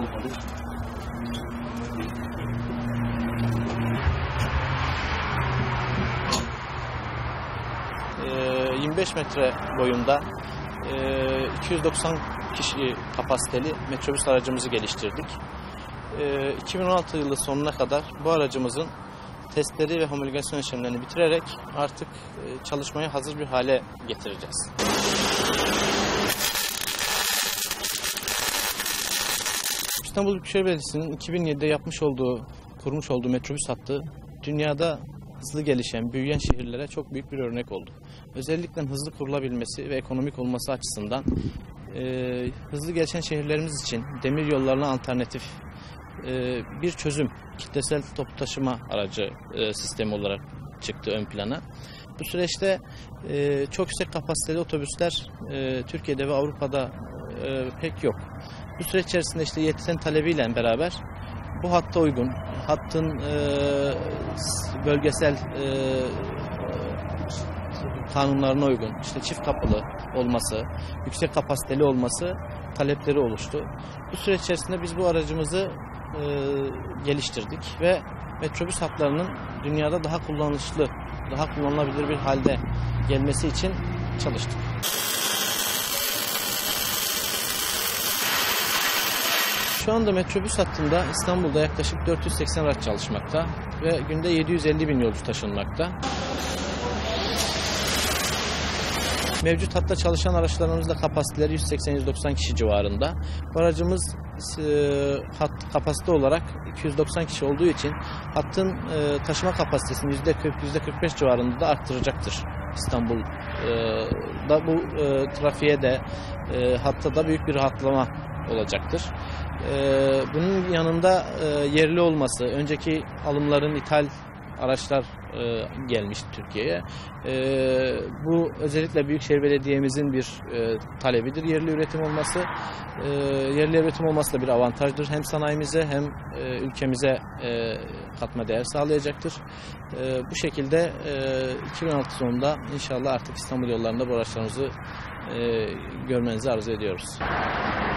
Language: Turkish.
Ee, 25 metre boyunda 290 kişi kapasiteli metrobüs aracımızı geliştirdik. 2016 yılı sonuna kadar bu aracımızın testleri ve homologasyon işlemlerini bitirerek artık çalışmaya hazır bir hale getireceğiz. İstanbul Büyükşehir Belediyesi'nin 2007'de kurmuş olduğu metrobüs hattı dünyada hızlı gelişen, büyüyen şehirlere çok büyük bir örnek oldu. Özellikle hızlı kurulabilmesi ve ekonomik olması açısından hızlı gelişen şehirlerimiz için demir yollarına alternatif bir çözüm, kitlesel toplu taşıma aracı sistemi olarak çıktı ön plana. Bu süreçte çok yüksek kapasiteli otobüsler Türkiye'de ve Avrupa'da pek yok. Bu süreç içerisinde işte yetişen talebiyle beraber bu hatta uygun, hattın bölgesel kanunlarına uygun, işte çift kapılı olması, yüksek kapasiteli olması talepleri oluştu. Bu süreç içerisinde biz bu aracımızı geliştirdik ve metrobüs hatlarının dünyada daha kullanışlı, daha kullanılabilir bir halde gelmesi için çalıştık. Şu anda metrobüs hattında İstanbul'da yaklaşık 480 araç çalışmakta ve günde 750 bin yolcu taşınmakta. Mevcut hatta çalışan araçlarımızda kapasiteleri 180-190 kişi civarında. Bu aracımız kapasite olarak 290 kişi olduğu için hattın taşıma kapasitesini %40-%45 civarında da arttıracaktır. İstanbul'da bu trafiğe de hatta da büyük bir rahatlama olacaktır. Bunun yanında yerli olması, önceki alımların ithal araçlar gelmişti Türkiye'ye. Bu özellikle Büyükşehir Belediye'mizin bir talebidir. Yerli üretim olması, yerli üretim olması da bir avantajdır. Hem sanayimize hem ülkemize katma değer sağlayacaktır. Bu şekilde 2016 sonunda inşallah artık İstanbul yollarında bu araçlarımızı görmenizi arzu ediyoruz.